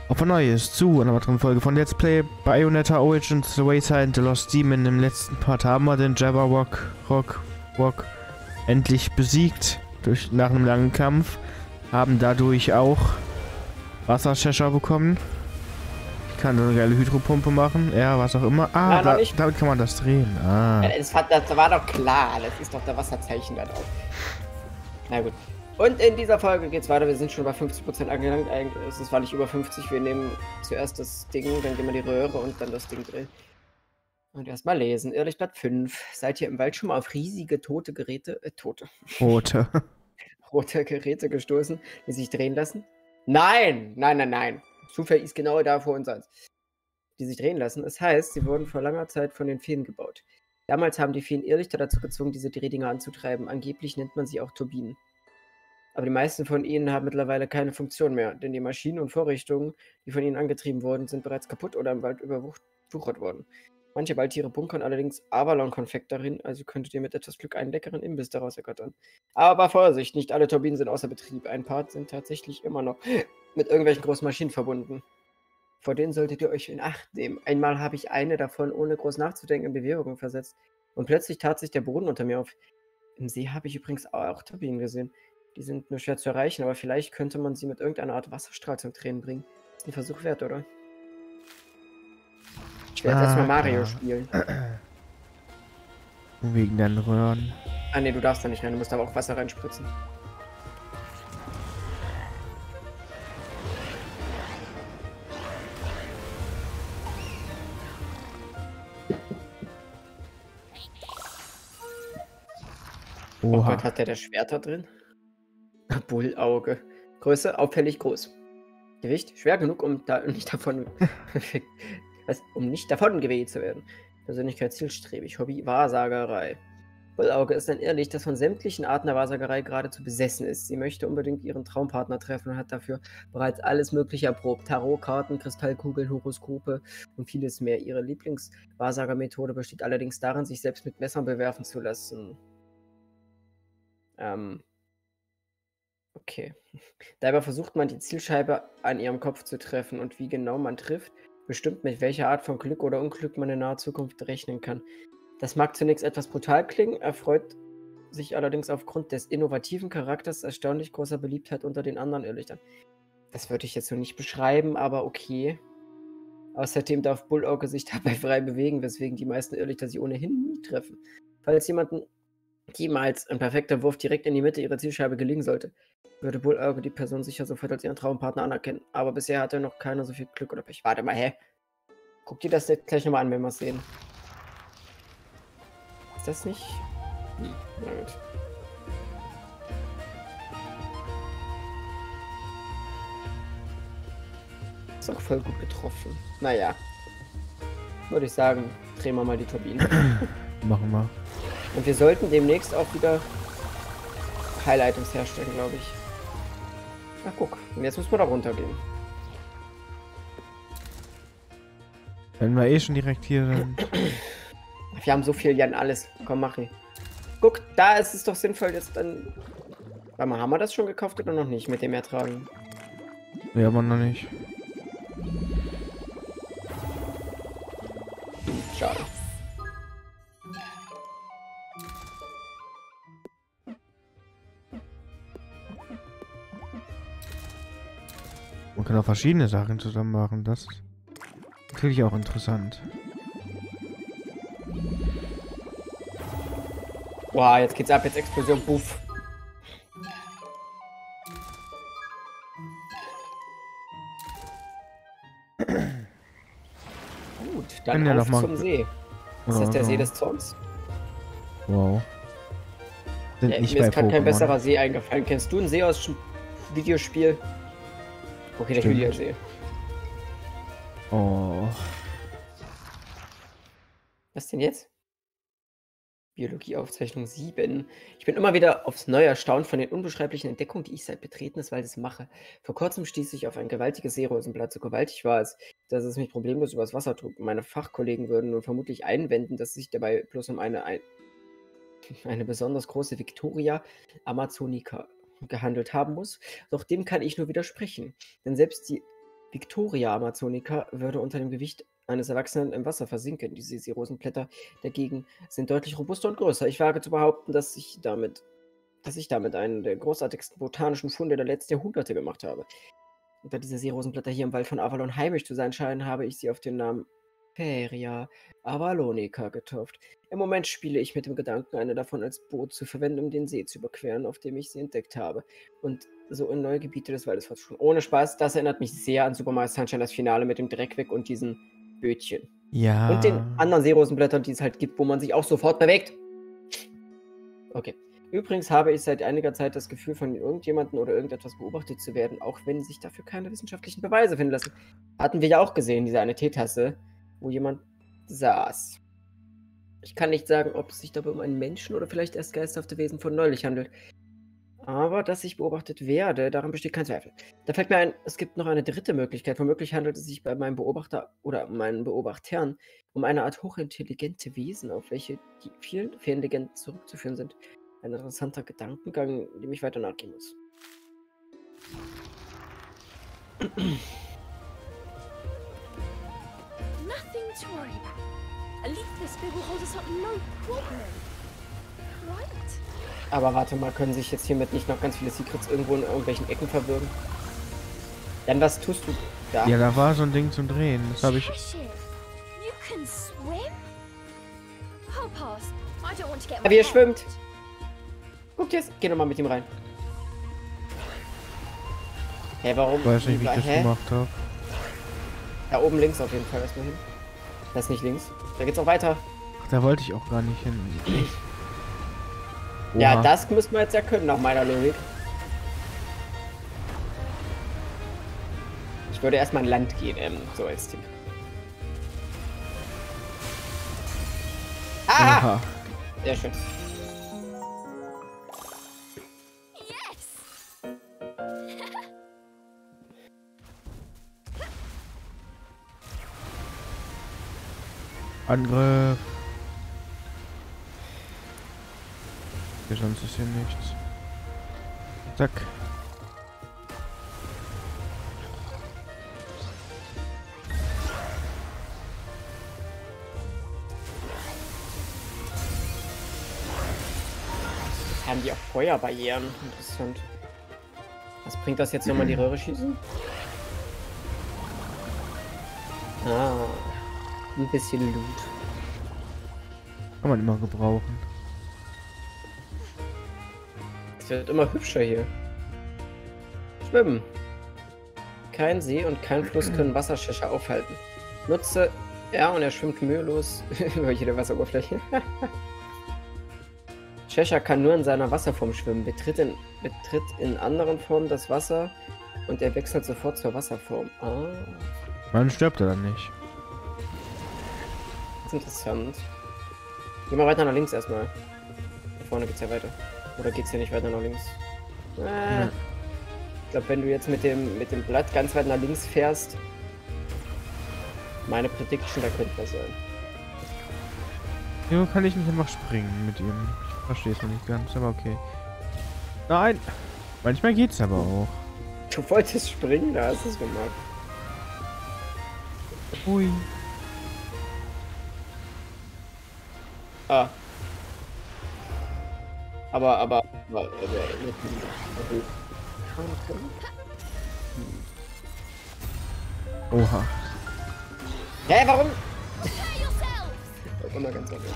Auf ein neues zu einer weiteren Folge von Let's Play Bayonetta Origins The Wayside The Lost Demon. Im letzten Part haben wir den Jabberwock endlich besiegt nach einem langen Kampf. Haben dadurch auch Wasserschäscher bekommen. Ich kann so eine geile Hydropumpe machen. Ja, was auch immer. Ah, damit kann man das drehen. Ah. Ja, das war doch klar. Das ist doch der Wasserzeichen da drauf. Na gut. Und in dieser Folge geht's weiter. Wir sind schon bei 50% angelangt. Eigentlich ist es war nicht über 50. Wir nehmen zuerst das Ding, dann gehen wir die Röhre und dann das Ding drehen. Und erstmal lesen. Irrlichtblatt 5. Seid ihr im Wald schon mal auf riesige tote Geräte, rote Geräte gestoßen, die sich drehen lassen? Nein! Nein. Zufall ist genau da vor uns als. Die sich drehen lassen. Es heißt, sie wurden vor langer Zeit von den Feen gebaut. Damals haben die Feen Irrlichter dazu gezwungen, diese Drehdinger anzutreiben. Angeblich nennt man sie auch Turbinen. Aber die meisten von ihnen haben mittlerweile keine Funktion mehr, denn die Maschinen und Vorrichtungen, die von ihnen angetrieben wurden, sind bereits kaputt oder im Wald überwuchert worden. Manche Waldtiere bunkern allerdings Avalon-Konfekt darin, also könntet ihr mit etwas Glück einen leckeren Imbiss daraus ergattern. Aber Vorsicht, nicht alle Turbinen sind außer Betrieb. Ein paar sind tatsächlich immer noch mit irgendwelchen großen Maschinen verbunden. Vor denen solltet ihr euch in Acht nehmen. Einmal habe ich eine davon ohne groß nachzudenken in Bewegung versetzt. Und plötzlich tat sich der Boden unter mir auf. Im See habe ich übrigens auch Turbinen gesehen. Die sind nur schwer zu erreichen, aber vielleicht könnte man sie mit irgendeiner Art Wasserstrahl zum Tränen bringen. Ist ein Versuch wert, oder? Ich werde erstmal Mario spielen. Wegen deinen Röhren. Ah ne, du darfst da nicht rein, du musst aber auch Wasser reinspritzen. Oha. Oh Gott, hat der Schwerter drin? Bullauge. Größe, auffällig groß. Gewicht, schwer genug, um nicht davon geweht zu werden. Persönlichkeit zielstrebig. Hobby, Wahrsagerei. Bullauge ist ein Irrlicht, das von sämtlichen Arten der Wahrsagerei geradezu besessen ist. Sie möchte unbedingt ihren Traumpartner treffen und hat dafür bereits alles Mögliche erprobt. Tarotkarten, Kristallkugeln, Horoskope und vieles mehr. Ihre Lieblingswahrsagermethode besteht allerdings darin, sich selbst mit Messern bewerfen zu lassen. Okay. Dabei versucht man, die Zielscheibe an ihrem Kopf zu treffen und wie genau man trifft, bestimmt mit welcher Art von Glück oder Unglück man in naher Zukunft rechnen kann. Das mag zunächst etwas brutal klingen, erfreut sich allerdings aufgrund des innovativen Charakters erstaunlich großer Beliebtheit unter den anderen Irrlichtern. Das würde ich jetzt so nicht beschreiben, aber okay. Außerdem darf Bullauge sich dabei frei bewegen, weswegen die meisten Irrlichter sie ohnehin nie treffen. Falls jemandem jemals ein perfekter Wurf direkt in die Mitte ihrer Zielscheibe gelingen sollte, würde Bullauge die Person sicher sofort als ihren Traumpartner anerkennen. Aber bisher hatte noch keiner so viel Glück oder Pech. Warte mal, hä? Guck dir das jetzt gleich nochmal an, wenn wir es sehen. Ist das nicht? Na gut. Ist auch voll gut getroffen. Naja. Würde ich sagen, drehen wir mal die Turbine. Machen wir. Und wir sollten demnächst auch wieder Highlight-Items herstellen, glaube ich. Na guck, und jetzt müssen wir da runtergehen. Wenn wir eh schon direkt hier sind. Wir haben so viel, Jan, alles. Komm, mach ich. Guck, da ist es doch sinnvoll, jetzt dann... Warte mal, haben wir das schon gekauft oder noch nicht mit dem Ertragen? Ja, aber noch nicht. Schade. Man kann auch verschiedene Sachen zusammen machen. Das ist natürlich auch interessant. Boah, jetzt geht's ab, jetzt Explosion, buff. Gut, dann ja auf zum See. Ist das der See des Zorns? Wow. Sind Ja, nicht mir bei ist gerade kein Pokémon. besserer See eingefallen. Kennst du einen See aus Videospiel? Okay, der Julia-See. Oh. Was denn jetzt? Biologieaufzeichnung 7. Ich bin immer wieder aufs Neue erstaunt von den unbeschreiblichen Entdeckungen, die ich seit Betreten des Waldes mache. Vor kurzem stieß ich auf ein gewaltiges Seerosenblatt. So gewaltig war es, dass es mich problemlos übers Wasser trug. Meine Fachkollegen würden nun vermutlich einwenden, dass es sich dabei bloß um eine besonders große Victoria Amazonica gehandelt haben muss. Doch dem kann ich nur widersprechen. Denn selbst die Victoria amazonica würde unter dem Gewicht eines Erwachsenen im Wasser versinken. Diese Seerosenblätter dagegen sind deutlich robuster und größer. Ich wage zu behaupten, dass ich damit einen der großartigsten botanischen Funde der letzten Jahrhunderte gemacht habe. Und da diese Seerosenblätter hier im Wald von Avalon heimisch zu sein scheinen, habe ich sie auf den Namen Feria avalonica getauft. Im Moment spiele ich mit dem Gedanken, eine davon als Boot zu verwenden, um den See zu überqueren, auf dem ich sie entdeckt habe. Und so in neue Gebiete des Waldes fortzuführen. Ohne Spaß, das erinnert mich sehr an Super Mario Sunshine, das Finale mit dem Dreckweg und diesen Bötchen. Ja. Und den anderen Seerosenblättern, die es halt gibt, wo man sich auch sofort bewegt. Okay. Übrigens habe ich seit einiger Zeit das Gefühl, von irgendjemandem oder irgendetwas beobachtet zu werden, auch wenn sich dafür keine wissenschaftlichen Beweise finden lassen. Hatten wir ja auch gesehen, diese eine Teetasse, wo jemand saß. Ich kann nicht sagen, ob es sich dabei um einen Menschen oder vielleicht erst geisterhafte Wesen von neulich handelt. Aber dass ich beobachtet werde, daran besteht kein Zweifel. Da fällt mir ein, es gibt noch eine dritte Möglichkeit. Womöglich handelt es sich bei meinem Beobachter oder meinen Beobachtern um eine Art hochintelligente Wesen, auf welche die vielen Feenlegenden zurückzuführen sind. Ein interessanter Gedankengang, dem ich weiter nachgehen muss. Nothing to worry about. At least this bit will hold us up no problem. Right? Aber warte mal, können sich jetzt hiermit nicht noch ganz viele Secrets irgendwo in irgendwelchen Ecken verbirgen? Dann was tust du da? Ja, da war so ein Ding zum Drehen. Das habe ich. Cheshire, you can swim? I'll pass. I don't want to get Wie er wet. schwimmt. Guck jetzt. Geh nochmal mit ihm rein. Hä, warum? Ich weiß nicht, wie ich das gemacht habe. Da oben links auf jeden Fall erstmal hin. Das ist nicht links. Da geht's auch weiter. Ach, da wollte ich auch gar nicht hin. Ja, Oha. das müssen wir jetzt ja können, nach meiner Logik. Ich würde erstmal an Land gehen, so als Tipp. Aha! Oha. Sehr schön. Yes! Angriff. Ja, sonst ist hier nichts. Zack. Haben die auch Feuerbarrieren? Interessant. Was bringt das jetzt, wenn man die Röhre schießen? Ah. Ein bisschen Loot. Kann man immer gebrauchen. Es wird immer hübscher hier. Schwimmen. Kein See und kein Fluss können Wasserschächer aufhalten. Nutze R und er schwimmt mühelos über jede Wasseroberfläche. Cheshire kann nur in seiner Wasserform schwimmen, betritt in anderen Formen das Wasser und er wechselt sofort zur Wasserform. Ah, Man stirbt er dann nicht. das ist interessant. Geh mal weiter nach links erstmal. Da vorne geht's ja weiter. Oder geht's hier nicht weiter nach links? Ja. Ich glaube, wenn du jetzt mit dem Blatt ganz weit nach links fährst, meine Prediction, da könnte was sein. Wieso kann ich nicht einfach springen mit ihm? Ich verstehe es noch nicht ganz, aber okay. Nein! Manchmal geht's aber auch. Du wolltest springen, da hast du es gemacht. Ui. Ah. Aber Oha. hä, warum? Prepare yourselves! Das ist immer ganz gut.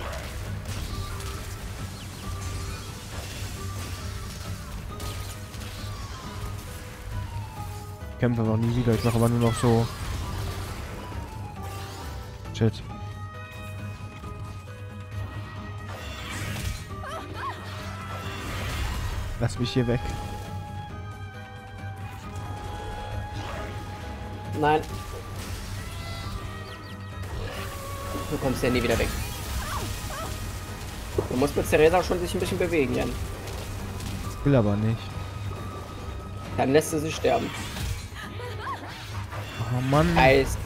Ich kämpfe aber nie wieder. Ich mache aber nur noch so. Shit. Lass mich hier weg. Nein. Du kommst ja nie wieder weg. Du musst mit Cereza schon sich ein bisschen bewegen, Jan. Will aber nicht. Dann lässt du sie sterben. Oh Mann. Eiskalt.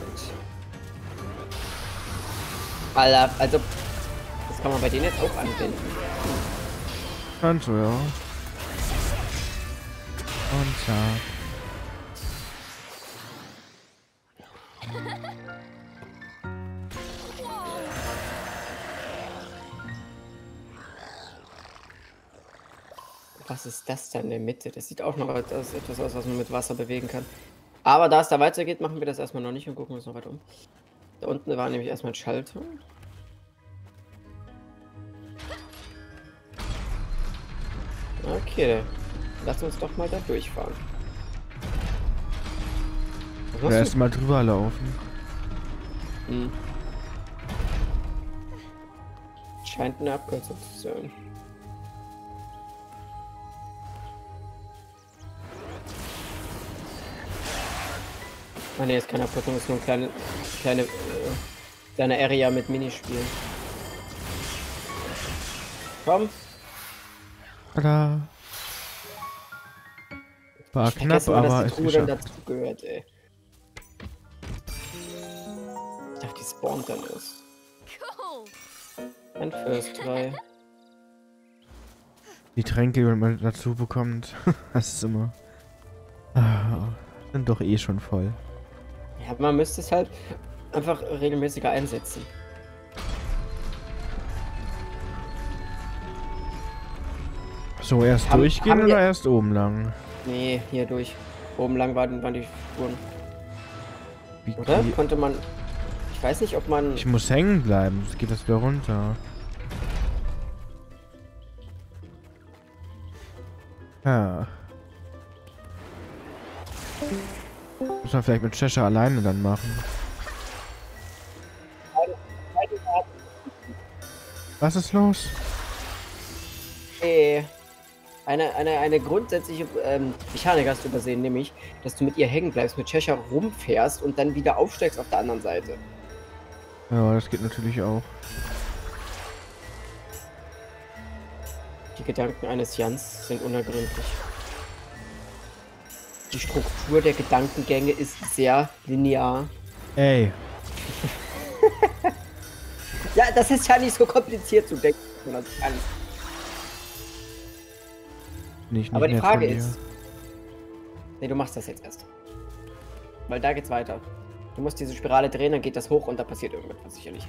Alter, also. Das kann man bei denen jetzt auch anwenden. Und so, ja. Und zack. Was ist das da in der Mitte? Das sieht auch noch etwas aus, was man mit Wasser bewegen kann. Aber da es da weitergeht, machen wir das erstmal noch nicht und gucken uns noch weiter um. Da unten war nämlich erstmal ein Schalter. Okay, lass uns doch mal da durchfahren. Oder erstmal drüber laufen. Hm. Scheint eine Abkürzung zu sein. Ah ne, ist keine Abkürzung, ist nur eine kleine Area mit Minispielen. Komm. Tada. War Ich knapp, vergesse immer, aber dass ist die Truhe dann geschafft. dazu gehört, ey. Ich dachte, die spawnt dann erst. Cool. Ein First Try. Die Tränke, die man dazu bekommt, das ist immer... sind doch eh schon voll. Ja, man müsste es halt einfach regelmäßiger einsetzen. So, erst Haben durchgehen wir- oder erst oben lang? Nee, hier durch. Oben lang waren die Spuren. Wie, Oder? Konnte man... Ich weiß nicht, ob man... ich muss hängen bleiben, sonst geht das wieder runter. Ja. Muss man vielleicht mit Cheshire alleine dann machen. Was ist los? Eine grundsätzliche Mechanik hast du übersehen, nämlich, dass du mit ihr hängen bleibst, mit Cheshire rumfährst und dann wieder aufsteigst auf der anderen Seite. Ja, das geht natürlich auch. Die Gedanken eines Jans sind unergründlich. Die Struktur der Gedankengänge ist sehr linear. Ey, Ja, das ist ja nicht so kompliziert zu denken, wie man das kann. nicht Aber die nett Frage von dir. ist... Nee, du machst das jetzt erst. Weil da geht's weiter. Du musst diese Spirale drehen, dann geht das hoch und da passiert irgendwas sicherlich.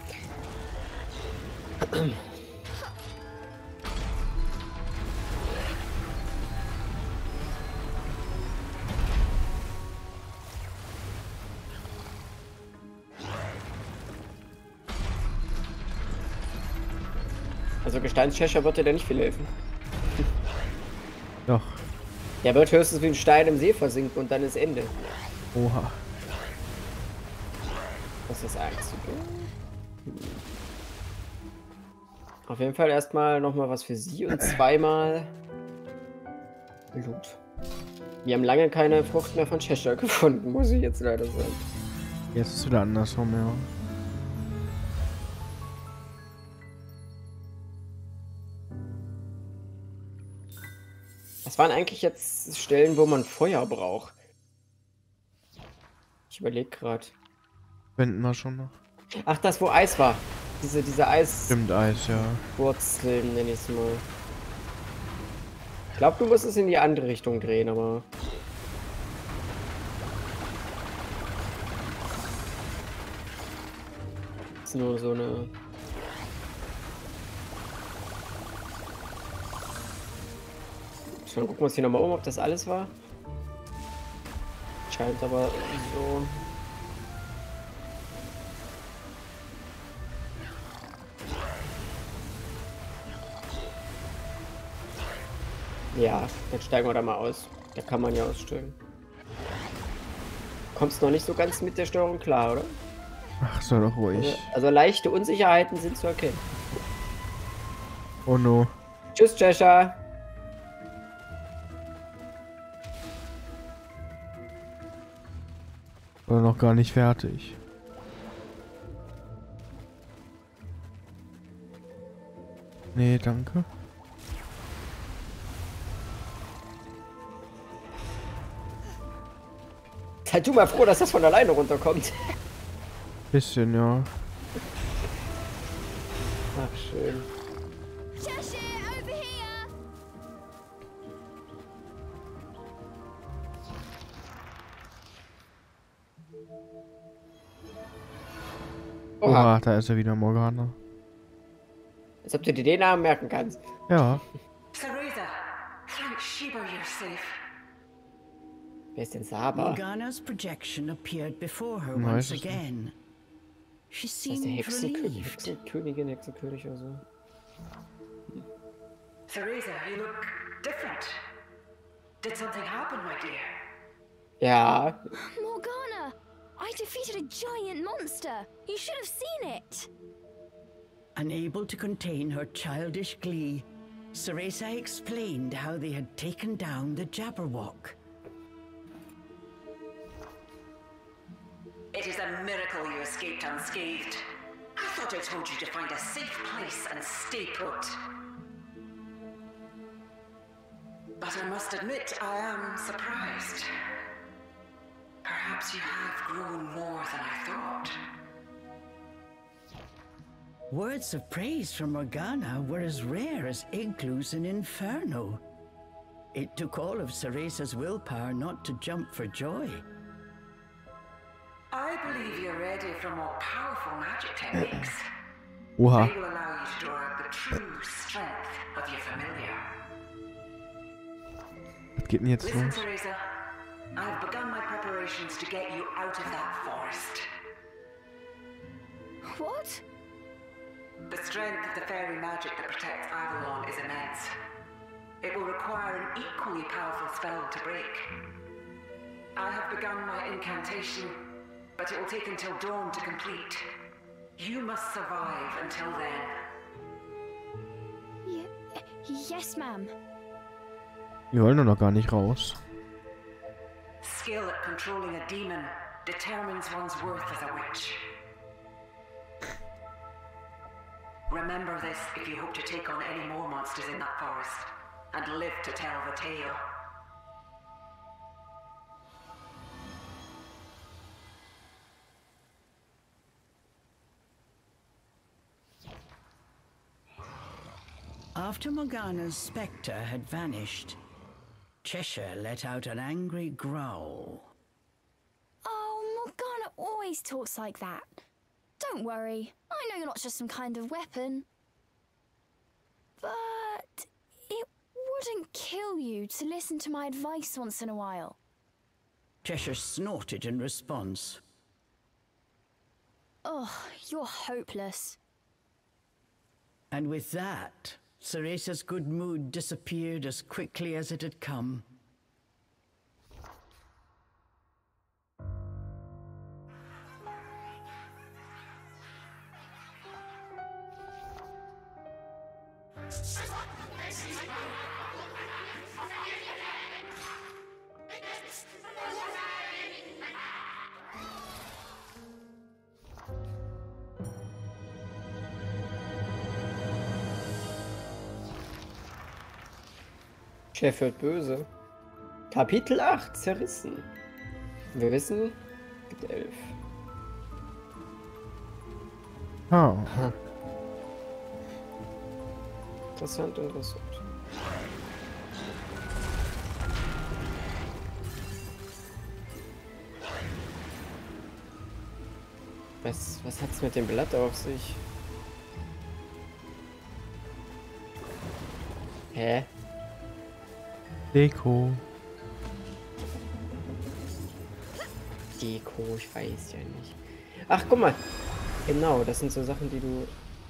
Also Gesteinschäscher wird dir da nicht viel helfen. Doch. Der wird höchstens wie ein Stein im See versinken und dann ist Ende. Oha. Das ist Einzige. Auf jeden Fall erstmal nochmal was für sie und zweimal Blut. Wir haben lange keine Frucht mehr von Cheshire gefunden, muss ich jetzt leider sagen. Jetzt ist es wieder andersrum, ja. Was waren eigentlich jetzt Stellen, wo man Feuer braucht? Ich überlege gerade. Wenden wir schon noch. Ach, das, wo Eis war. Diese Stimmt, Eis, ja. Eiswurzeln, nenne ich es mal. Ich glaube, du musst es in die andere Richtung drehen, aber... Ist nur so eine... Dann gucken wir uns hier nochmal um, ob das alles war. Scheint aber so... Ja, dann steigen wir da mal aus. Da kann man ja aussteigen. Kommst noch nicht so ganz mit der Steuerung klar, oder? Ach, sei doch ruhig. Also leichte Unsicherheiten sind zu erkennen. Oh no. Tschüss, Cheshire. War noch gar nicht fertig. Nee, danke. Sei du mal froh, dass das von alleine runterkommt. Bisschen, ja. Ach, schön. Cheshire, over here! Oha, da ist er wieder, Morgana. Als ob du dir den Namen merken kannst. Ja. Cereza, thank Sheba you're safe. Wer ist denn Saba? Morgana's projection appeared before her Nein, once es ist- again. She Das ist der seemed relieved. Hexenkönigin, Hexenkönig oder so. Cereza, you look different. Did something happen, my dear? Ja, Morgana! I defeated a giant monster! You should have seen it! Unable to contain her childish glee, Cereza explained how they had taken down the Jabberwock. It is a miracle you escaped unscathed. I thought I told you to find a safe place and stay put. But I must admit, I am surprised. Perhaps you have grown more than I thought. Words of praise from Morgana were as rare as igloos in Inferno. It took all of Cereza's willpower not to jump for joy. I believe you're ready for more powerful magic techniques. Oha. They will allow you to draw out the true strength of your familiar. Was geht denn jetzt Listen, los? Cereza. I have begun my preparations to get you out of that forest. What? The strength of the fairy magic that protects Avalon is immense. It will require an equally powerful spell to break. I have begun my incantation, but it will take until dawn to complete. You must survive until then. Yes, ma'am. Wir wollen doch noch gar nicht raus. Skill at controlling a demon determines one's worth as a witch. Remember this if you hope to take on any more monsters in that forest, and live to tell the tale. After Morgana's spectre had vanished, Cheshire let out an angry growl. Oh, Morgana always talks like that. Don't worry. I know you're not just some kind of weapon. But it wouldn't kill you to listen to my advice once in a while. Cheshire snorted in response. Oh, you're hopeless. And with that, Cereza's good mood disappeared as quickly as it had come. Chef wird böse. Kapitel 8, zerrissen. Wir wissen, es gibt 11. Ah. Interessant, interessant. Was hat's mit dem Blatt auf sich? Hä? Deko. Deko, ich weiß ja nicht. Ach, guck mal. Genau, das sind so Sachen, die du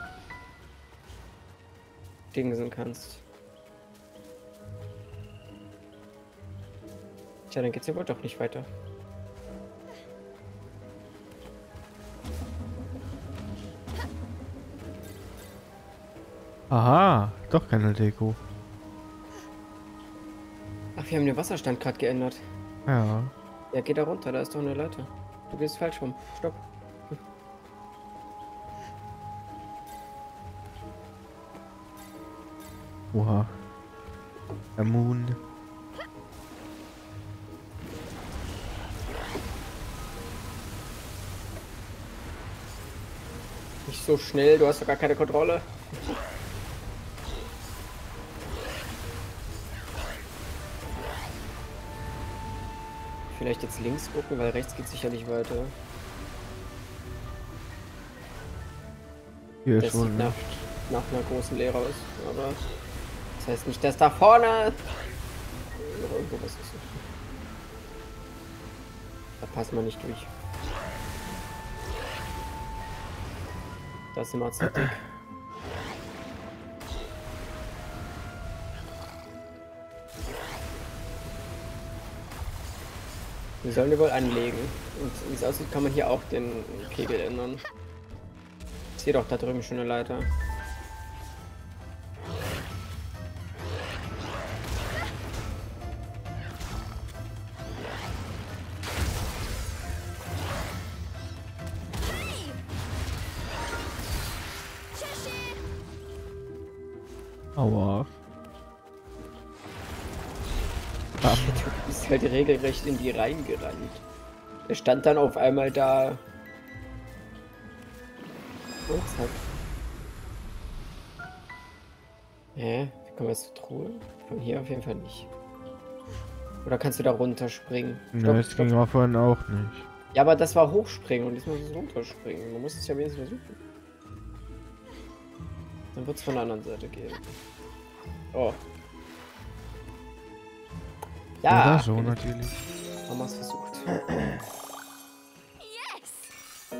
dingsen kannst. Tja, dann geht's ja wohl doch nicht weiter. Aha, doch keine Deko. Ach, wir haben den Wasserstand gerade geändert. Ja. Ja, geh da runter, da ist doch eine Leiter. Du gehst falsch rum. Stopp. Oha. Der Moon. Nicht so schnell, du hast doch gar keine Kontrolle. Vielleicht jetzt links gucken, weil rechts geht sicherlich weiter. Hier Das ist wohl sieht nach einer großen Leere aus. Aber das heißt nicht, dass da vorne noch irgendwo was ist. Da passen wir nicht durch. Das ist immer zu dick. Wir sollen die wohl anlegen. Und wie es aussieht, kann man hier auch den Kegel ändern. Ich sehe doch da drüben schon eine Leiter. Aua. Du bist halt regelrecht in die reingerannt. Er stand dann auf einmal da. Und zack. Hä? Wie kommen wir jetzt zur Truhe? Von hier auf jeden Fall nicht. Oder kannst du da runterspringen? Ne, das ging auch vorhin auch nicht. Ja, aber das war hochspringen und diesmal ist es runterspringen. Man muss es ja wenigstens versuchen. Dann wird es von der anderen Seite gehen. Oh. Ja. Oder so natürlich. Haben wir es versucht. Yes!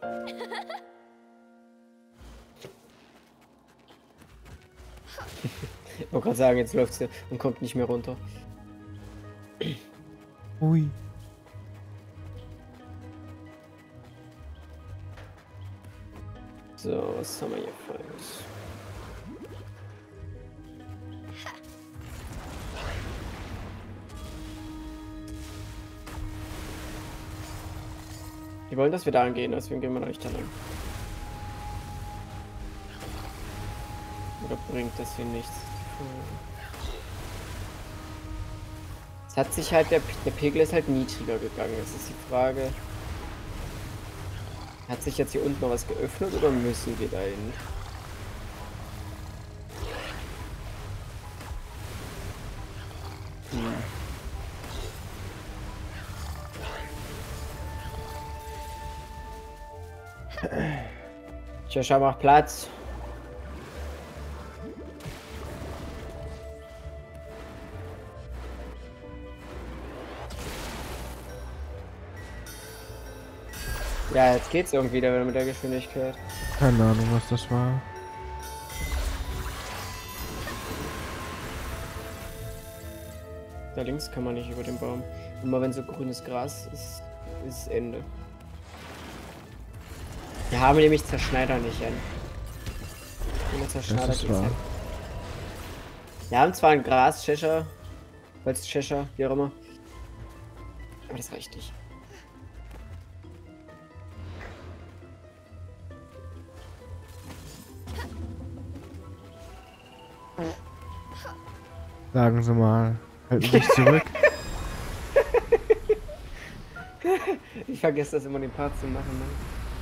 Ich wollte gerade sagen, jetzt läuft sie und kommt nicht mehr runter. Ui. So, was haben wir hier Feines? Die wollen, dass wir da angehen, deswegen gehen wir noch nicht da lang. Oder bringt das hier nichts? Es hat sich halt, der Pegel ist halt niedriger gegangen. Das ist die Frage. Hat sich jetzt hier unten noch was geöffnet oder müssen wir da hin? Tja, mach Platz. Ja, jetzt geht's irgendwie wieder mit der Geschwindigkeit. Keine Ahnung, was das war. Da links kann man nicht über den Baum. Immer wenn so grünes Gras ist, ist Ende. Wir haben nämlich Zerschneider nicht an. Ohne Zerschneider Das ist geht's wahr. halt. Wir haben zwar ein Gras-Cheshire, Holz-Cheshire, wie auch immer. Aber das reicht nicht. Sagen Sie mal, halten Sie sich zurück. Ich vergesse das immer, den Part zu machen. Ne?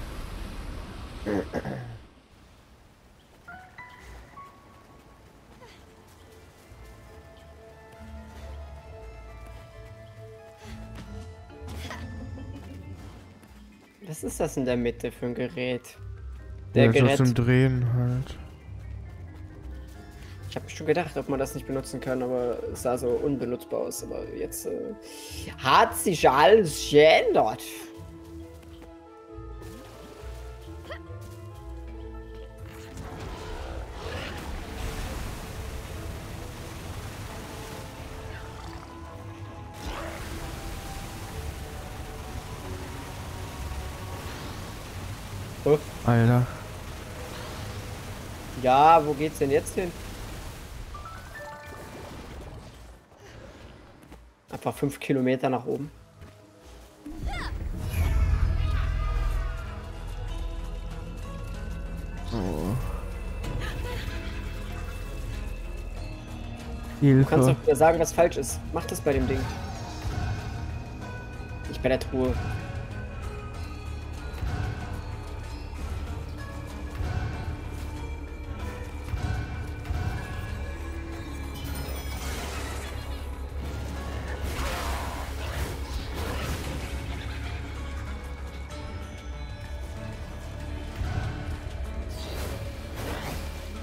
Was ist das in der Mitte für ein Gerät? Der Ja, so Gerät. zum Drehen halt. Ich habe schon gedacht, ob man das nicht benutzen kann, aber es sah so unbenutzbar aus. Aber jetzt hat sich alles geändert. Oh. Alter. Ja, wo geht's denn jetzt hin? Einfach 5 Kilometer nach oben. Oh. Du kannst Hilfe. doch wieder sagen, was falsch ist. Mach das bei dem Ding. Nicht bei der Truhe.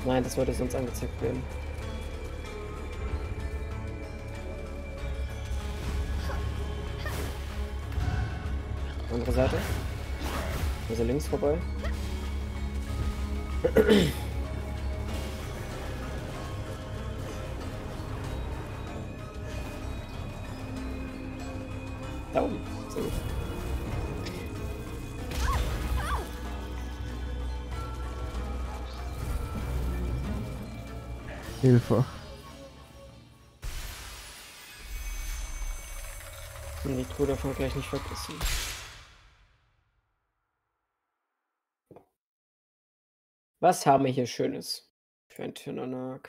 Nein, das wollte sonst angezeigt werden. Andere Seite. Also links vorbei. Da oben. Sehr gut. Hilfe. Und die Truhe davon gleich nicht vergessen. Was haben wir hier Schönes für ein Tynanark?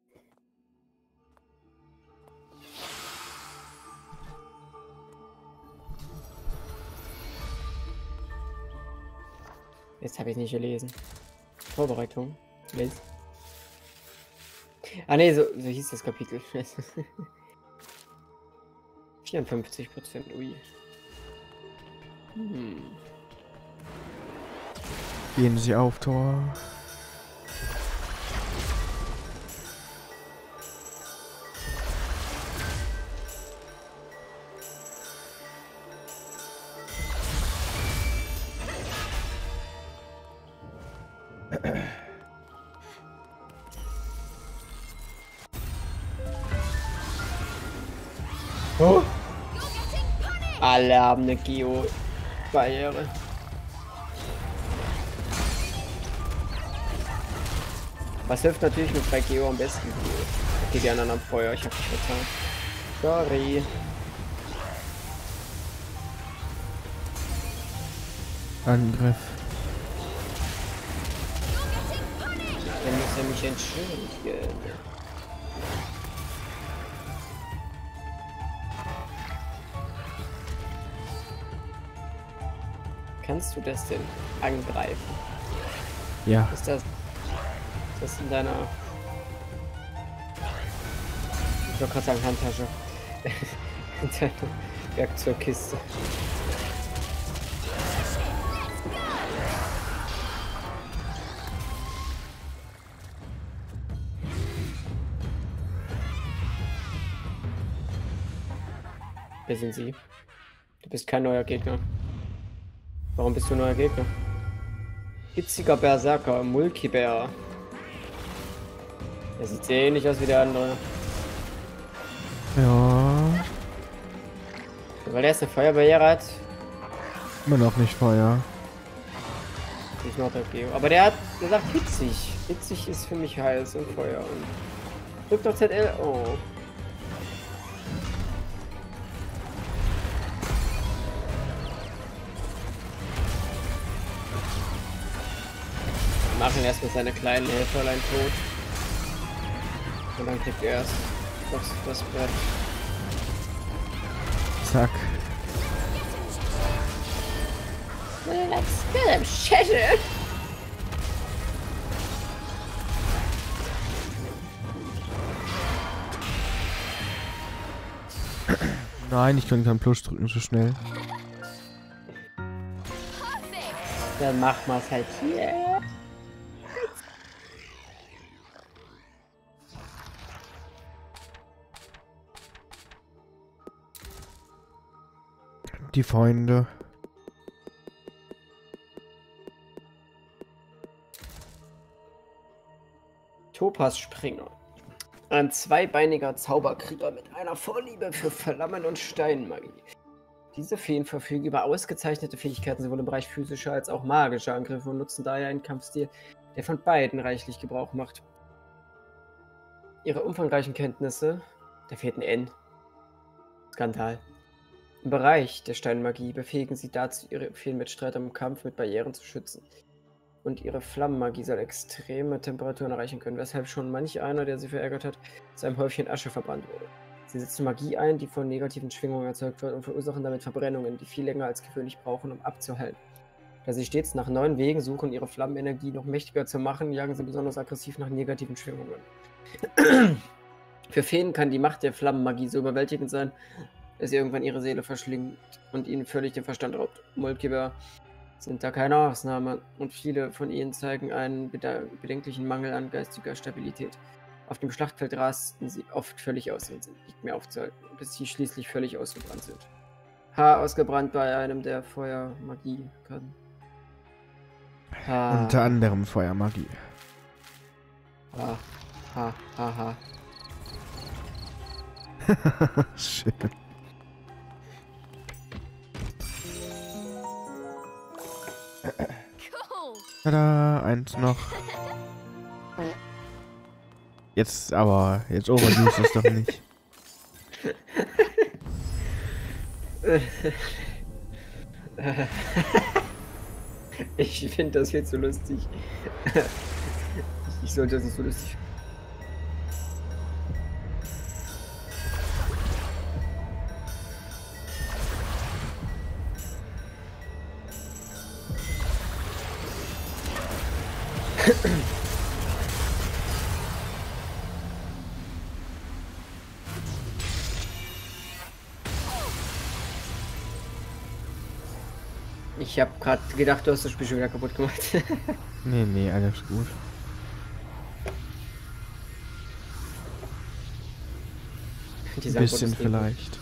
Jetzt habe ich nicht gelesen. Vorbereitung. Les. Ah ne, so hieß das Kapitel. 54%, ui. Gehen Sie auf, Tor. Oh. Alle haben eine Geo-Barriere. Was hilft natürlich mit bei Geo am besten? Okay, die anderen am Feuer, ich hab dich vertan. Sorry. Angriff. Dann muss er mich entschuldigen. Kannst du das denn angreifen? Ja. Ist das in deiner... Ich wollte gerade sagen Handtasche. In deiner Werkzeugkiste. Wer sind Sie? Du bist kein neuer Gegner. Warum bist du ein neuer Gegner? Hitziger Berserker, Mulkibär. Der sieht sehr ähnlich aus wie der andere. Ja. Weil er jetzt eine Feuerbarriere hat. Immer noch nicht Feuer. Ich noch der Geo. Aber der sagt hitzig. Hitzig ist für mich heiß und Feuer. Und drückt doch ZL. Oh. Wir machen erstmal seine kleinen Helferlein tot. Und dann kriegt er erst das Brett. Zack. Let's get him, shit. Nein, ich kann keinen Plus drücken so schnell. Dann machen wir es halt hier. Die Freunde. Topaz-Springer. Ein zweibeiniger Zauberkrieger mit einer Vorliebe für Flammen- und Steinmagie. Diese Feen verfügen über ausgezeichnete Fähigkeiten sowohl im Bereich physischer als auch magischer Angriffe und nutzen daher einen Kampfstil, der von beiden reichlich Gebrauch macht. Ihre umfangreichen Kenntnisse, da fehlt ein N. Skandal. Im Bereich der Steinmagie befähigen sie dazu, ihre Feenmitstreiter im Kampf mit Barrieren zu schützen. Und ihre Flammenmagie soll extreme Temperaturen erreichen können, weshalb schon manch einer, der sie verärgert hat, zu einem Häufchen Asche verbrannt wurde. Sie setzen Magie ein, die von negativen Schwingungen erzeugt wird und verursachen damit Verbrennungen, die viel länger als gewöhnlich brauchen, um abzuheilen. Da sie stets nach neuen Wegen suchen, ihre Flammenenergie noch mächtiger zu machen, jagen sie besonders aggressiv nach negativen Schwingungen. Für Feen kann die Macht der Flammenmagie so überwältigend sein, dass sie irgendwann ihre Seele verschlingt und ihnen völlig den Verstand raubt. Mulkibär sind da keine Ausnahme und viele von ihnen zeigen einen bedenklichen Mangel an geistiger Stabilität. Auf dem Schlachtfeld rasten sie oft völlig aus und sind nicht mehr aufzuhalten, bis sie schließlich völlig ausgebrannt sind. Ausgebrannt bei einem, der Feuermagie kann. Unter anderem Feuermagie. Ha. Schön. Cool. Tada, eins noch. Jetzt overuse es doch nicht. Ich finde das jetzt so lustig. Ich sollte das nicht so lustig. Ich habe gerade gedacht, du hast das Spiel schon wieder kaputt gemacht. Nee, alles gut. Ein bisschen vielleicht.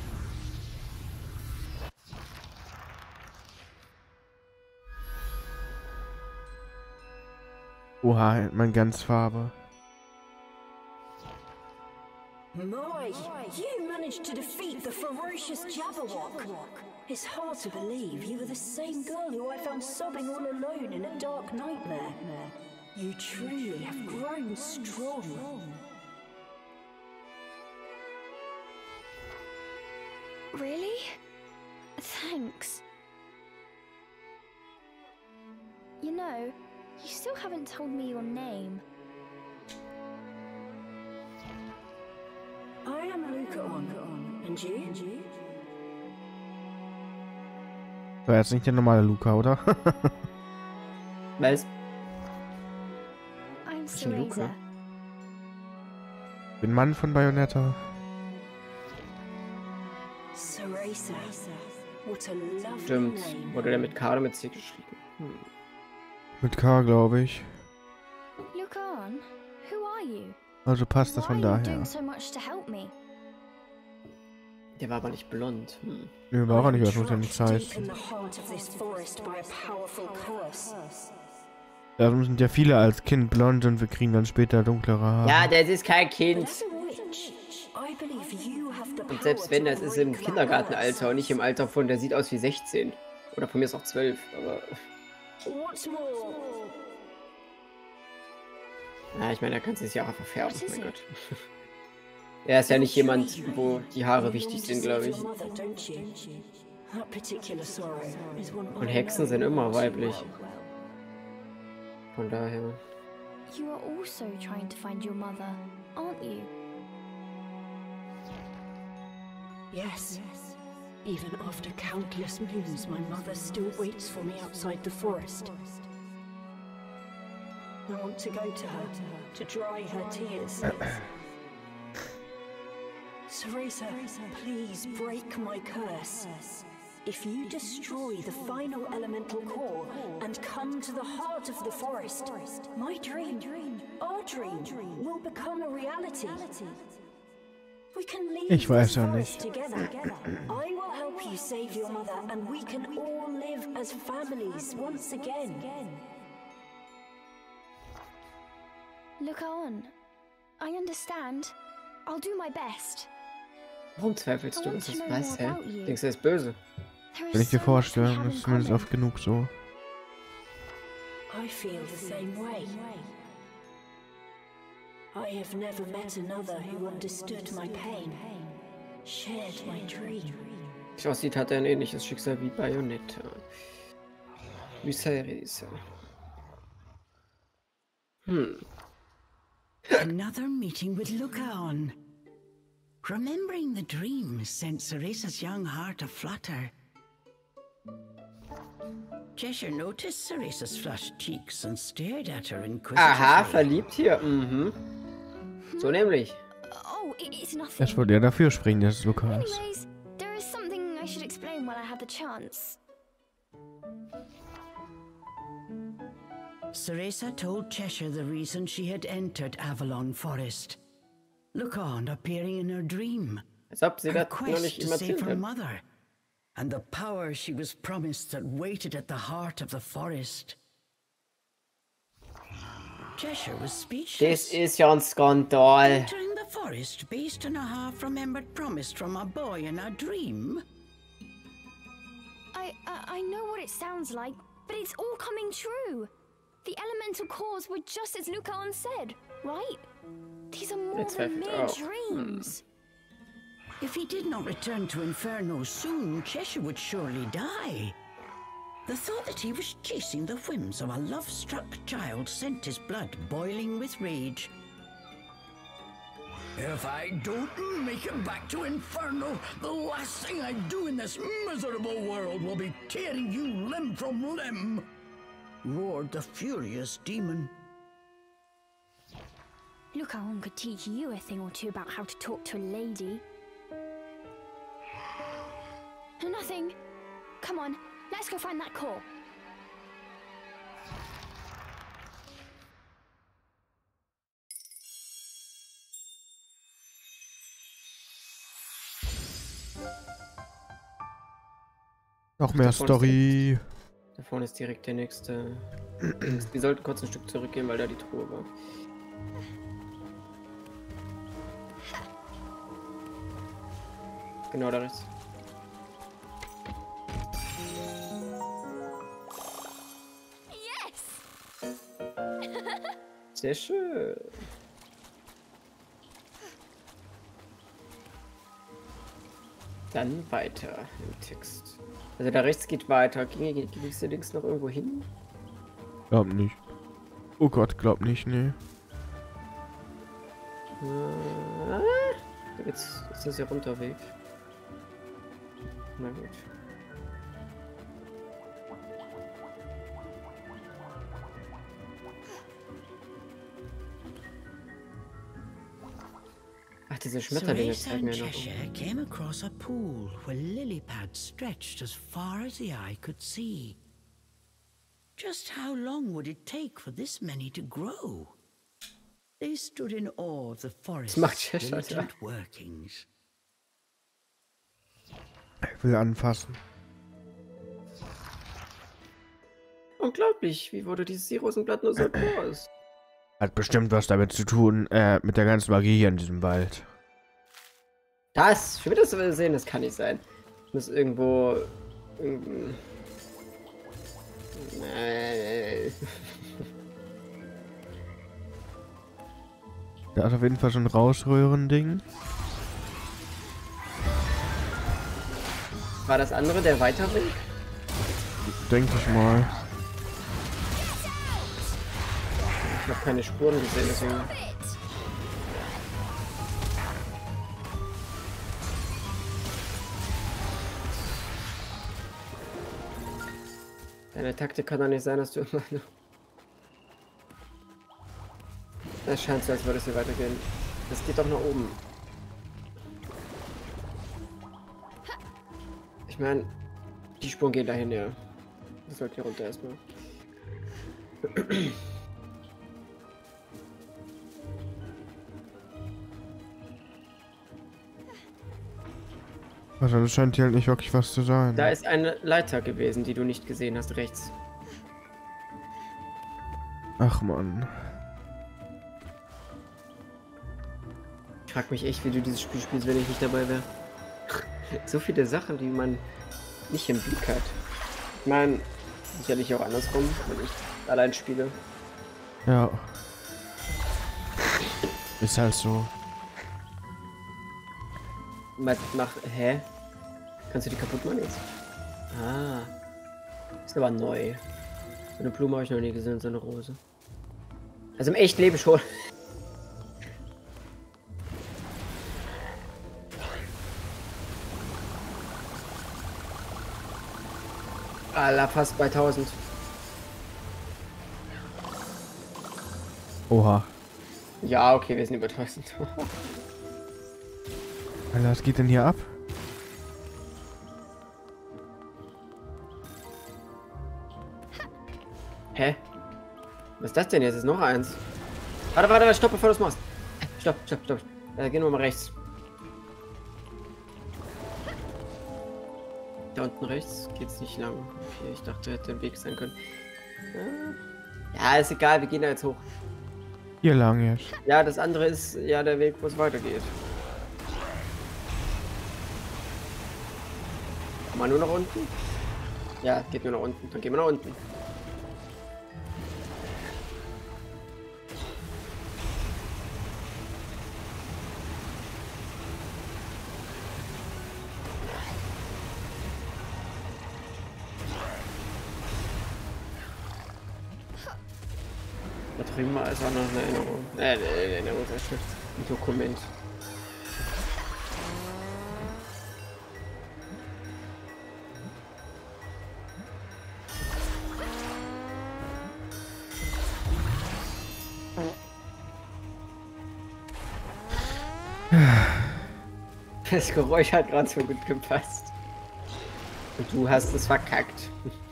Oha, mein ganz Farbe. My, you managed to defeat the ferocious Jabberwock. It's hard to believe you were the same girl who I found sobbing all alone in a dark nightmare. You truly have grown strong. Really? Thanks. You know, you still haven't told me your name. I am Lucaon. And you? So, jetzt nicht der normale Luca, oder? Was? I'm Bisschen Luca. Cereza. Bin Mann von Bayonetta. Cereza. What a lovely Stimmt. name. Wurde der mit K oder mit C geschrieben? Mit K, glaube ich. Look on. Who are you? Also passt das Why von are you daher. doing so much to help me? Der war aber nicht blond. Nö, war auch nicht, was muss ja Trapped nichts deep heißen. in the heart of this forest by a powerful curse. Da sind ja viele als Kind blond und wir kriegen dann später dunklere Haare. Ja, das ist kein Kind. As a witch, I believe you have the Und selbst wenn, power das to ist im break that Kindergartenalter curse. und nicht im Alter von, der sieht aus wie 16. Oder von mir ist auch 12, aber... What's more? Ja, ich meine, er kann sich ja auch verfärben, Was ist mein er? Gott. Er ist ja nicht jemand, wo die Haare wichtig sind, glaube ich. Und Hexen sind immer weiblich. Von daher... You are also trying to find your mother, aren't you? Yes. Even after countless moons, my mother still waits for me outside the forest. I want to go to her, to dry her tears. Cereza, please break my curse. If you destroy the final elemental core and come to the heart of the forest, my dream, our dream, will become a reality. We can leave Ich weiß this ja forest nicht. together. I will help you save your mother, and we can all live as families once again. Look on. I understand. I'll do my best. Warum zweifelst du, dass du das weißt, hä? Denkst du, er ist böse? There Kann is ich dir so much we vorstellen, have das in ist zumindest common. oft genug so. I feel the same way. I have never met another who understood my pain, shared my dream. Wie es aussieht, hat er ein ähnliches Schicksal wie Bayonetta. Wie Cereza. Another meeting with Lucaon. Remembering the dream sent Cereza's young heart aflutter. Cheshire noticed Cereza's flushed cheeks and stared at her inquisitively. Aha, verliebt hier. Mhm. So nämlich. Oh, it's nothing. Erst wollte er dafür springen, dass es Luca ist. Anyways, there is something I should explain while I have the chance. Cereza told Cheshire the reason she had entered Avalon Forest. Lucan appearing in her dream. Als ob sie Her das noch quest nicht to immer save erzählt her hat. mother. And the power she was promised that waited at the heart of the forest. Cheshire was speechless. Das ist ja ein Skandal. Entering the forest based on a half-remembered promise from a boy in a dream? I know what it sounds like, but it's all coming true. The elemental cores were just as Lucan said, right? These are more than mere dreams. If he did not return to Inferno soon, Cheshire would surely die. The thought that he was chasing the whims of a love-struck child sent his blood boiling with rage. If I don't make it back to Inferno, the last thing I do in this miserable world will be tearing you limb from limb, roared the furious demon. Lucan could teach you a thing or two about how to talk to a lady. Nothing. Come on, let's go find that core. Noch mehr Story. Da vorne ist direkt der nächste. Wir sollten kurz ein Stück zurückgehen, weil da die Truhe war. Genau da rechts. Yes! Sehr schön. Dann weiter im Text. Also da rechts geht weiter. Ging es da links noch irgendwo hin? Glaub nicht. Oh Gott, glaub nicht, nee. Jetzt ist das ja Runterweg. Na gut. Ach, diese Schmetterlinge Cereza zeigen and mir noch. Cheshire came across a pool where lily pads stretched as far as the eye could see. Just how long would it take for this many to grow? They stood in awe of the forest's macht Cheshire, diligent workings. Ich will anfassen. Unglaublich, wie wurde dieses Seerosenblatt nur so groß? Hat bestimmt was damit zu tun, mit der ganzen Magie hier in diesem Wald. Das? Schon wieder so sehen, das kann nicht sein. Muss irgendwo. Da ist auf jeden Fall so ein Rausröhren-Ding. War das andere der Weiterweg? Denke ich mal. Ich habe keine Spuren gesehen, deswegen. Deine Taktik kann doch nicht sein, dass du immer noch. Es scheint so, als würde es hier weitergehen. Das geht doch nach oben. Ich meine, die Spuren gehen dahin, ja. Das sollte hier runter erstmal. Also das scheint hier halt nicht wirklich was zu sein. Da ist eine Leiter gewesen, die du nicht gesehen hast, rechts. Ach man. Ich frag mich echt, wie du dieses Spiel spielst, wenn ich nicht dabei wäre. So viele Sachen, die man nicht im Blick hat. Ich meine, sicherlich auch andersrum, wenn ich allein spiele. Ja. Ist halt so. Hä? Kannst du die kaputt machen jetzt? Ah. Ist aber neu. So eine Blume habe ich noch nie gesehen, so eine Rose. Also im echten Leben schon. Alter, fast bei 1000. Oha. Ja, okay, wir sind über 1000. Alter, was geht denn hier ab? Hä? Was ist das denn jetzt? Ist noch eins. Warte, stopp, bevor du das machst. Stopp. Gehen wir mal rechts. Da unten rechts geht's nicht lang. Okay, ich dachte, hätte ein Weg sein können. Ja, ist egal, wir gehen da jetzt hoch. Hier lang jetzt. Ja, das andere ist ja der Weg, wo es weitergeht. Mal nur nach unten? Ja, geht nur nach unten. Dann gehen wir nach unten. Da drüben ist auch noch eine Erinnerung. Erinnerung, ein Dokument. Das Geräusch hat gerade so gut gepasst. Und du hast es verkackt.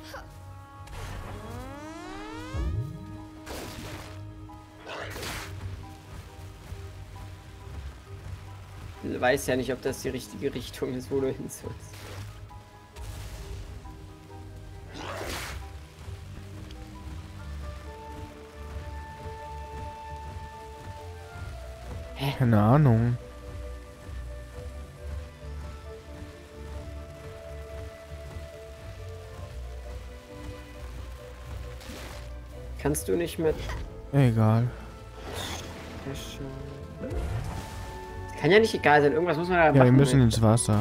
Du weißt ja nicht, ob das die richtige Richtung ist, wo du hin sollst. Hä? Keine Ahnung. Kannst du nicht mit... Egal. Kann ja nicht egal sein, irgendwas muss man da machen. Ja, wir müssen ins Wasser.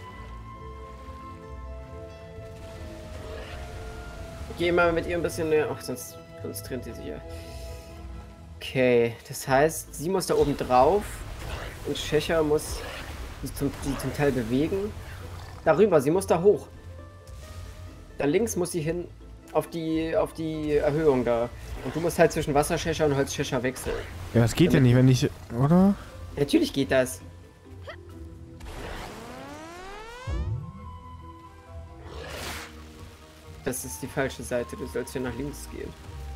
Geh mal mit ihr ein bisschen näher. Ach, sonst trennt sie sich ja. Okay, das heißt, sie muss da oben drauf und Cheshire muss sie zum Teil bewegen. Darüber, sie muss da hoch. Da links muss sie hin auf die Erhöhung da. Und du musst halt zwischen Wasser-Cheshire und Holz-Cheshire wechseln. Ja, das geht ja nicht, wenn ich... Oder? Natürlich geht das. Das ist die falsche Seite. Du sollst hier nach links gehen.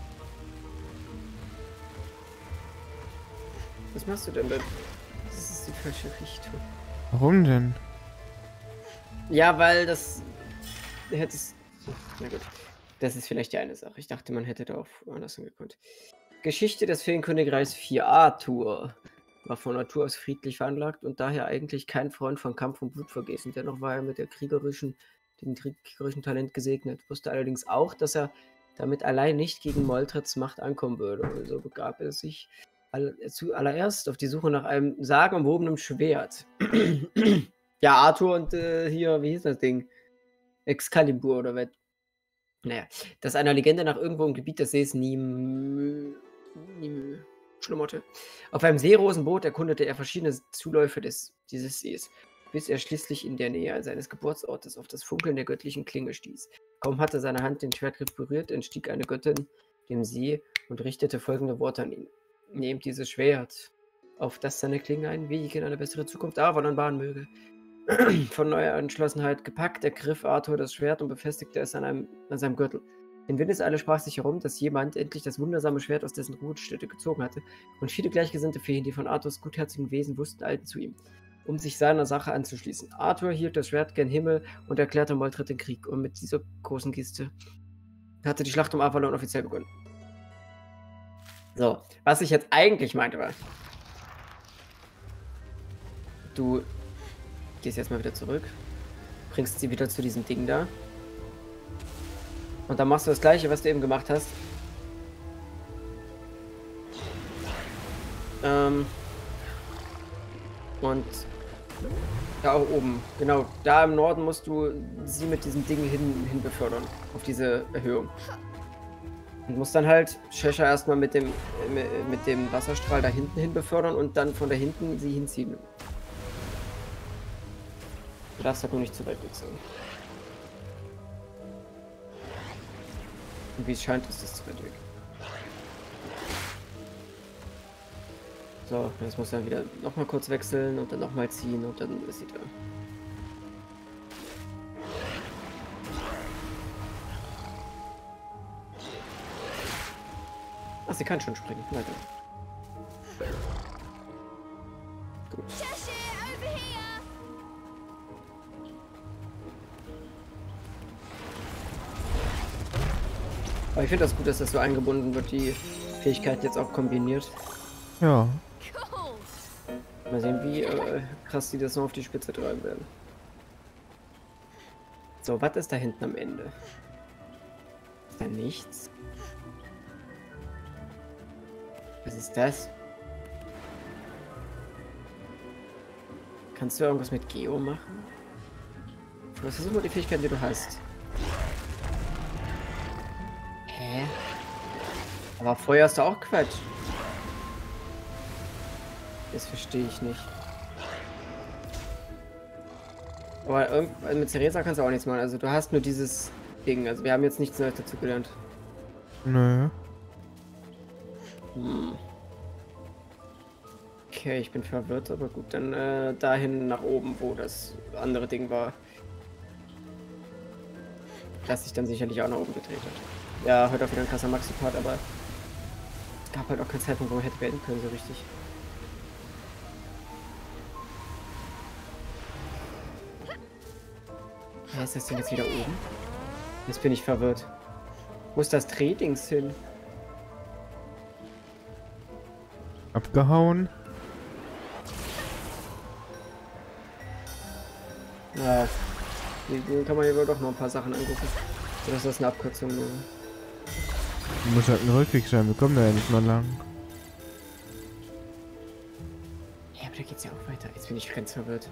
Was machst du denn da? Das ist die falsche Richtung. Warum denn? Ja, weil das... Hättest... Na gut. Das ist vielleicht die eine Sache. Ich dachte, man hätte da auch anders hingekonnt. Geschichte des Feenkönigreichs 4. Arthur war von Natur aus friedlich veranlagt und daher eigentlich kein Freund von Kampf und Blutvergießen. Dennoch war er mit dem kriegerischen Talent gesegnet. Wusste allerdings auch, dass er damit allein nicht gegen Moltrets Macht ankommen würde. Also begab er sich zuallererst auf die Suche nach einem sagenumwobenen Schwert. Ja, Arthur und hier, wie hieß das Ding? Excalibur oder was? Naja, das einer Legende nach irgendwo im Gebiet des Sees Nimue schlummerte. Auf einem Seerosenboot erkundete er verschiedene Zuläufe dieses Sees, bis er schließlich in der Nähe seines Geburtsortes auf das Funkeln der göttlichen Klinge stieß. Kaum hatte seine Hand den Schwertgriff berührt, entstieg eine Göttin dem See und richtete folgende Worte an ihn. Nehmt dieses Schwert, auf das seine Klinge einen Weg in eine bessere Zukunft Avalon bahnen möge. Von neuer Entschlossenheit gepackt, ergriff Arthur das Schwert und befestigte es an seinem Gürtel. In Windeseile sprach sich herum, dass jemand endlich das wundersame Schwert aus dessen Ruhestätte gezogen hatte, und viele gleichgesinnte Feen, die von Arthurs gutherzigen Wesen wussten, eilten zu ihm, um sich seiner Sache anzuschließen. Arthur hielt das Schwert gen Himmel und erklärte Moltret den Krieg, und mit dieser großen Geste hatte die Schlacht um Avalon offiziell begonnen. So, was ich jetzt eigentlich meinte war, du gehst jetzt mal wieder zurück, bringst sie wieder zu diesem Ding da. Und dann machst du das gleiche, was du eben gemacht hast. Und da auch oben, genau, da im Norden musst du sie mit diesem Ding hin befördern, auf diese Erhöhung. Und musst dann halt Cheshire erstmal mit dem Wasserstrahl da hinten hin befördern und dann von da hinten sie hinziehen. Du darfst halt nur nicht zu weit wechseln. Und wie es scheint, ist das zu weit weg. So, jetzt muss er wieder nochmal kurz wechseln und dann nochmal ziehen und dann ist sie da. Ach, sie kann schon springen. Na dann. Gut. Aber ich finde das gut, dass das so eingebunden wird, die Fähigkeit jetzt auch kombiniert. Ja. Mal sehen, wie krass die das noch auf die Spitze treiben werden. So, was ist da hinten am Ende? Ist da nichts? Was ist das? Kannst du irgendwas mit Geo machen? Was ist immer die Fähigkeiten, die du hast? Hä? Aber Feuer ist doch auch Quatsch. Das verstehe ich nicht. Aber mit Cereza kannst du auch nichts machen. Also du hast nur dieses Ding. Also wir haben jetzt nichts Neues dazu gelernt. Nö. Okay, ich bin verwirrt, aber gut, dann dahin nach oben, wo das andere Ding war. Das sich dann sicherlich auch nach oben gedreht hat. Ja, heute auch wieder ein krasser Maxi-Part, aber es gab halt auch keinen Zeitpunkt, wo man hätte beenden können, so richtig. Ja, ist das Ding jetzt wieder oben? Jetzt bin ich verwirrt. Wo ist das Drehdings hin? Abgehauen. Ja, hier kann man ja wohl doch noch ein paar Sachen angucken. Oder ist das eine Abkürzung? Nur? Muss halt ein Rückweg sein, wir kommen da ja nicht mal lang. Ja, aber da geht's ja auch weiter. Jetzt bin ich ganz verwirrt.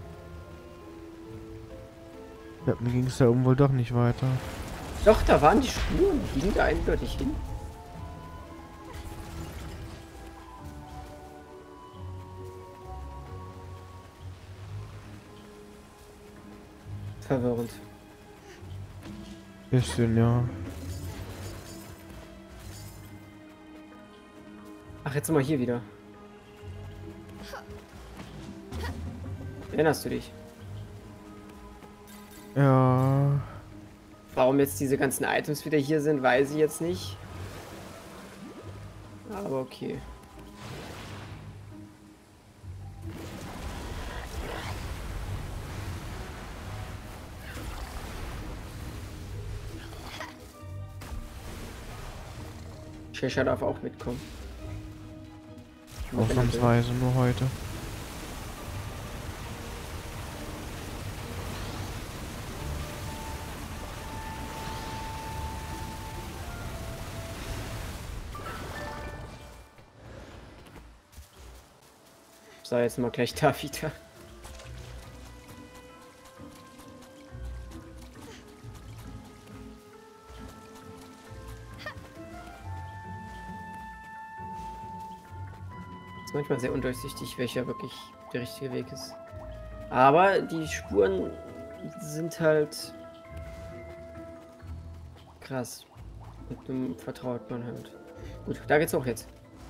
Ja, mir ging es da oben wohl doch nicht weiter. Doch, da waren die Spuren. Die liegen da eindeutig hin. Verwirrend. Bisschen, ja. Ach, jetzt sind wir hier wieder. Erinnerst du dich? Ja. Warum jetzt diese ganzen Items wieder hier sind, weiß ich jetzt nicht. Aber okay. Cheshire darf auch mitkommen. Ausnahmsweise nur heute. So, jetzt mal gleich da wieder. Ist manchmal sehr undurchsichtig, welcher wirklich der richtige Weg ist. Aber die Spuren sind halt krass. Und dem vertraut man halt. Gut, da geht's hoch jetzt.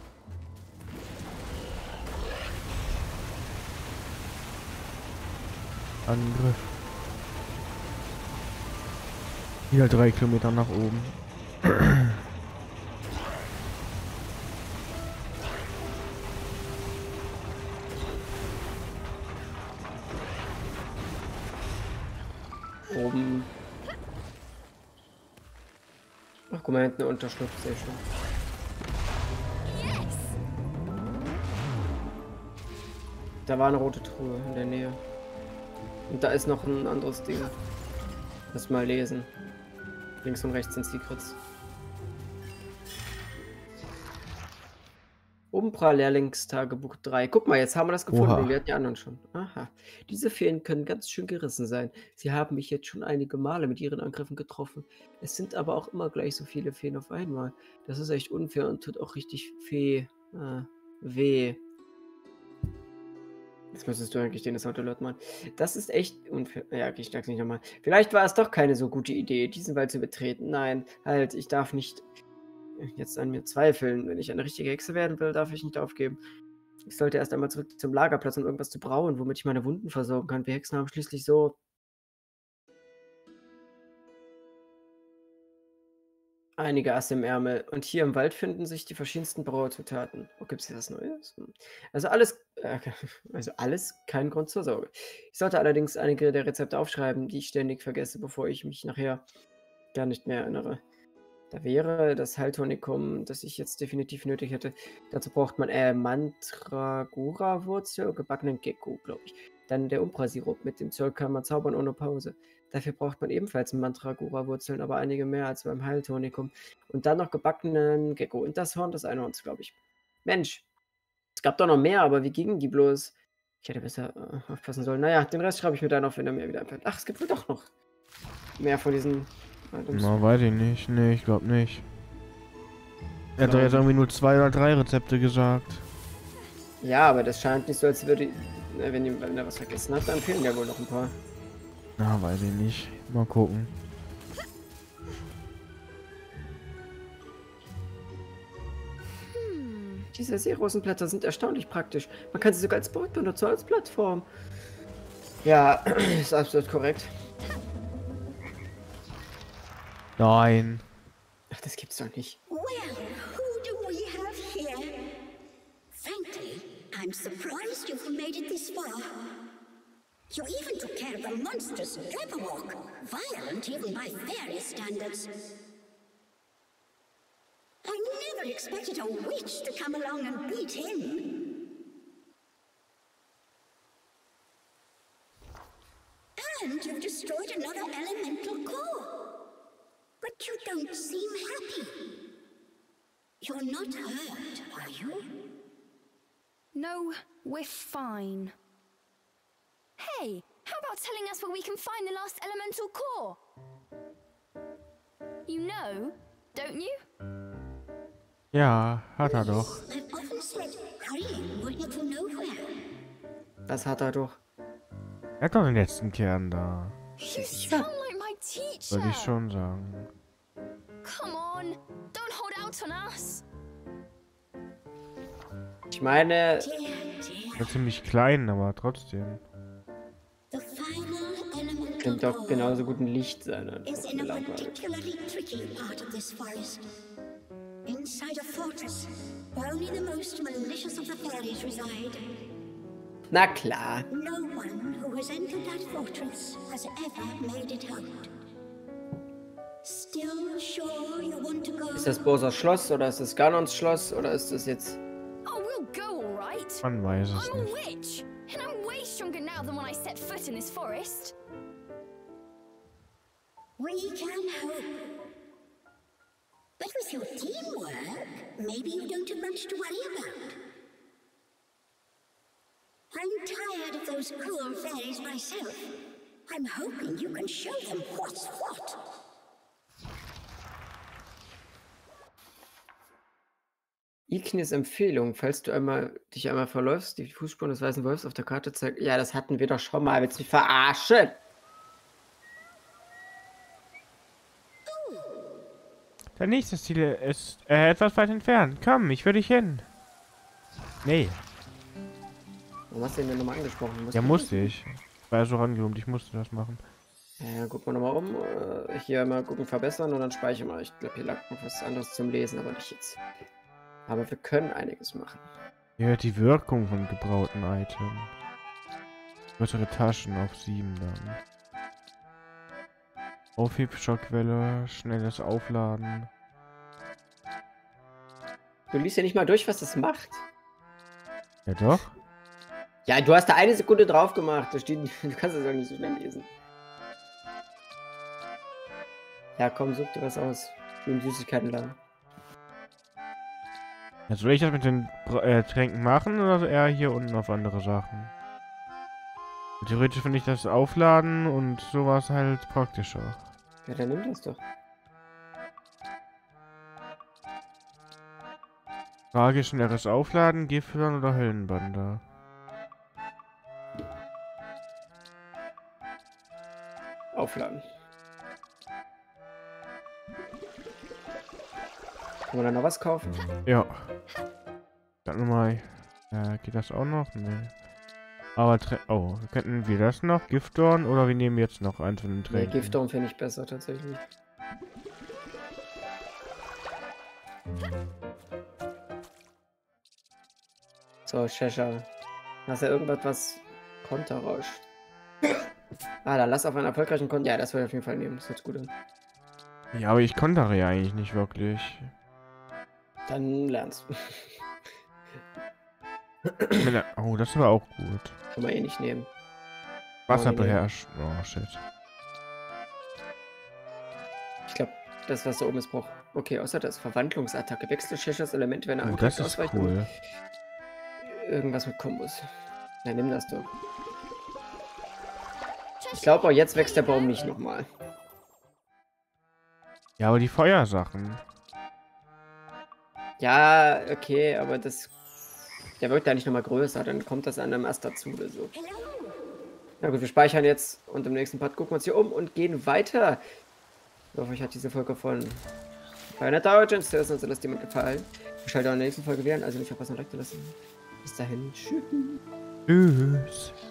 Angriff. Wieder 3 Kilometer nach oben. Oben. Ach, guck mal, hinten eine Unterschlupf, sehr schön. Da war eine rote Truhe in der Nähe. Und da ist noch ein anderes Ding. Lass mal lesen. Links und rechts sind Secrets. Umbra Lehrlingstagebuch 3. Guck mal, jetzt haben wir das gefunden. Oha. Wir hatten die anderen schon. Aha. Diese Feen können ganz schön gerissen sein. Sie haben mich jetzt schon einige Male mit ihren Angriffen getroffen. Es sind aber auch immer gleich so viele Feen auf einmal. Das ist echt unfair und tut auch richtig weh. Jetzt müsstest du eigentlich den Sound Alert machen. Das ist echt unfair. Ja, okay, ich sag's nicht nochmal. Vielleicht war es doch keine so gute Idee, diesen Wald zu betreten. Nein, halt, ich darf nicht jetzt an mir zweifeln. Wenn ich eine richtige Hexe werden will, darf ich nicht aufgeben. Ich sollte erst einmal zurück zum Lagerplatz, um irgendwas zu brauen, womit ich meine Wunden versorgen kann. Wir Hexen haben schließlich so Einige Asse im Ärmel. Und hier im Wald finden sich die verschiedensten Brauzutaten. Oh, gibt es hier was Neues? Also alles kein Grund zur Sorge. Ich sollte allerdings einige der Rezepte aufschreiben, die ich ständig vergesse, bevor ich mich nachher gar nicht mehr erinnere. Da wäre das Heiltonikum, das ich jetzt definitiv nötig hätte. Dazu braucht man Mandragora-Wurzel, gebackenen Gecko, glaube ich. Dann der Umbra-Sirup, mit dem Zeug kann man zaubern ohne Pause. Dafür braucht man ebenfalls Mandragora-Wurzeln, aber einige mehr als beim Heiltonikum. Und dann noch gebackenen Gecko und das Horn des Einhorns, glaube ich. Mensch, es gab doch noch mehr, aber wie gingen die bloß? Ich hätte besser aufpassen sollen. Naja, den Rest schreibe ich mir dann auf, wenn er mir wieder einfällt. Ach, es gibt wohl doch noch mehr von diesen Items. Na, weiß ich nicht. Nee, ich glaube nicht. Er hat doch jetzt irgendwie nur 2 oder 3 Rezepte gesagt. Ja, aber das scheint nicht so, als würde... Wenn er was vergessen hat, dann fehlen ja wohl noch ein paar. Na, weiß ich nicht. Mal gucken. Diese Seerosenblätter sind erstaunlich praktisch. Man kann sie sogar als Boot benutzen, als Plattform. Ja, ist absolut korrekt. Nein. Ach, das gibt's doch nicht. Well, who do we have here? Frankly, I'm surprised you've made it this far. You even took care of the monstrous Jabberwock, violent even by fairy standards. I never expected a witch to come along and beat him. And you've destroyed another elemental core. But you don't seem happy. You're not hurt, are you? No, we're fine. Hey, how about telling us where we can find the last elemental core? You know, don't you? Ja, hat er doch. I've often said hurrying will get you nowhere. Das hat er doch. Er hat doch den letzten Kern da. You sound like my teacher. Würde ich schon sagen. Come on, don't hold out on us. Ich meine, Er ist ziemlich klein, aber trotzdem. The final elemental könnte auch core genauso gut ein Licht sein. is Einfach in a gelangweilt. particularly tricky part of this forest. Inside a fortress where only the most malicious of the fairies reside. Na klar. No one who has entered that fortress has ever made it out. Still sure you want to go? Ist das Bowser Schloss oder ist das Ganons Schloss oder ist das jetzt... Oh, we'll go, all right. Man weiß es I'm a nicht. witch, and I'm way stronger now than when I set foot in this forest. We can hope. But with your teamwork, maybe you don't have much to worry about. I'm tired of those cruel fairies myself. I'm hoping you can show them what's what. Ignis Empfehlung, falls du dich einmal verläufst, die Fußspuren des Weißen Wolfs auf der Karte zeigt. Ja, das hatten wir doch schon mal. Willst du mich verarschen? Der nächste Ziel ist etwas weit entfernt. Komm, ich führe dich hin. Nee, Warum hast du ihn denn nochmal angesprochen? ja musste ich. Ich war ja so rangehoben, ich musste das machen. Ja, guck mal nochmal um. Hier mal gucken, verbessern und dann speichern wir. Ich glaube, hier lag noch was anderes zum Lesen, aber nicht jetzt. Aber wir können einiges machen. Hier hört die Wirkung von gebrauten Items. Größere Taschen auf 7 dann. Aufhebschockwelle, schnelles Aufladen. Du liest ja nicht mal durch, was das macht. Ja doch. Ja, du hast da 1 Sekunde drauf gemacht. Da steht, du kannst das doch nicht so schnell lesen. Ja, komm, such dir was aus. Wie im Süßigkeitenladen. Ja, soll ich das mit den Tränken machen oder eher hier unten auf andere Sachen? Theoretisch finde ich das Aufladen und sowas halt praktischer. Ja, dann nimm das doch. Frage, schnelleres Aufladen, Giftfüllern oder Höllenbander? Aufladen. Kann man da noch was kaufen? Ja. Dann nochmal. Geht das auch noch? Nee. Aber oh, könnten wir das noch? Giftdorn oder wir nehmen jetzt noch einen von den Nee, Tränken? Giftdorn finde ich besser tatsächlich. So, Cheshire. Hast du irgendwas, was Konterrausch? Ah, dann lass auf einen erfolgreichen Konter. Ja, das will ich auf jeden Fall nehmen. Das hört gut an. Ja, aber ich kontere ja eigentlich nicht wirklich. Dann lernst. Oh, das war auch gut. Kann man eh nicht nehmen. Wasser beherrscht. Oh, shit. Ich glaube, das, was da oben ist, braucht. Okay, außer das Verwandlungsattacke. Wechsel Cheshires Element, wenn er Oh, angreift, das ist ausweicht. cool. Irgendwas mit Kombos. Ja, nimm das doch. Ich glaube auch, jetzt wächst der Baum nicht nochmal. Ja, aber die Feuersachen. Ja, okay, aber das... Der wird ja nicht nochmal größer, dann kommt das an einem Ast dazu oder so. Na gut, wir speichern jetzt und im nächsten Part gucken wir uns hier um und gehen weiter. Ich hoffe, euch hat diese Folge von Bayonetta Origins Tales und Celeste gefallen. Wir schalten auch in der nächsten Folge wieder an, also nicht verpassen, like zu lassen. Bis dahin, tschüss. Tschüss.